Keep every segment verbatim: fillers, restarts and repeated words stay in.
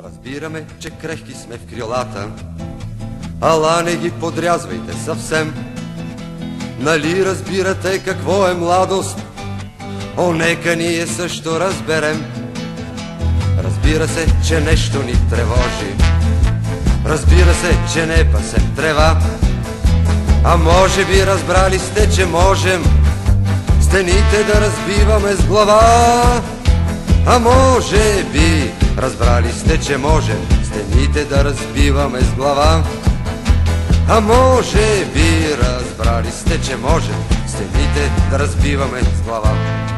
Разбираме, че крехки сме в крилата, ала не ги подрязвайте съвсем. Нали разбирате какво е младост? О, нека ние също разберем. Разбира се, че нещо ни тревожи, разбира се, че не пасем трева. А може би разбрали сте, че можем стените да разбиваме с глава. А може би разбрали сте, че можем стените да разбиваме с глава. А може би разбрали сте, че можем стените да разбиваме с глава.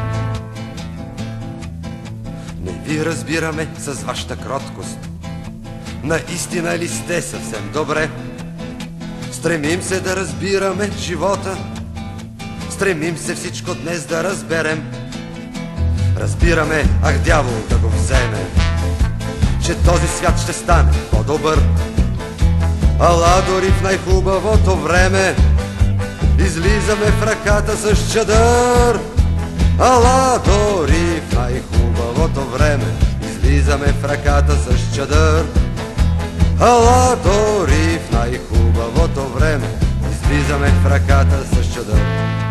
Не ви разбираме с вашата кроткост, наистина ли сте съвсем добре? Стремим се да разбираме живота, стремим се всичко днес да разберем. Разбираме, ах дявол да го вземе, че този свят ще стане по-добър. Ала дори в най-хубавото време излизаме в ръката с чадър. Ала дори в най-хубавото време излизаме в ръката с чадър. Ала дори в най-хубавото време излизаме в ръката с чадър.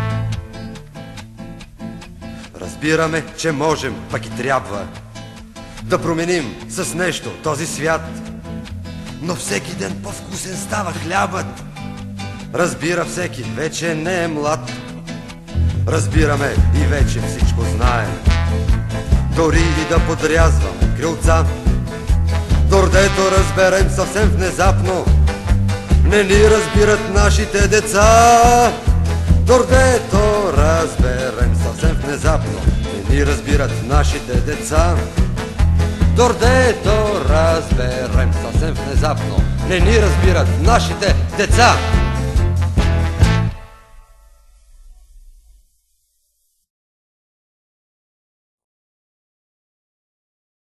Разбираме, че можем, пък и трябва да променим с нещо този свят, но всеки ден по-вкусен става хлябът. Разбира всеки, вече не е млад. Разбираме и вече всичко знаем, дори и да подрязваме крилца. Дордето разберем съвсем внезапно, не ни разбират нашите деца. Дордето разберем съвсем внезапно, не ни разбират нашите деца. Дордето разберем съвсем внезапно, не ни разбират нашите деца.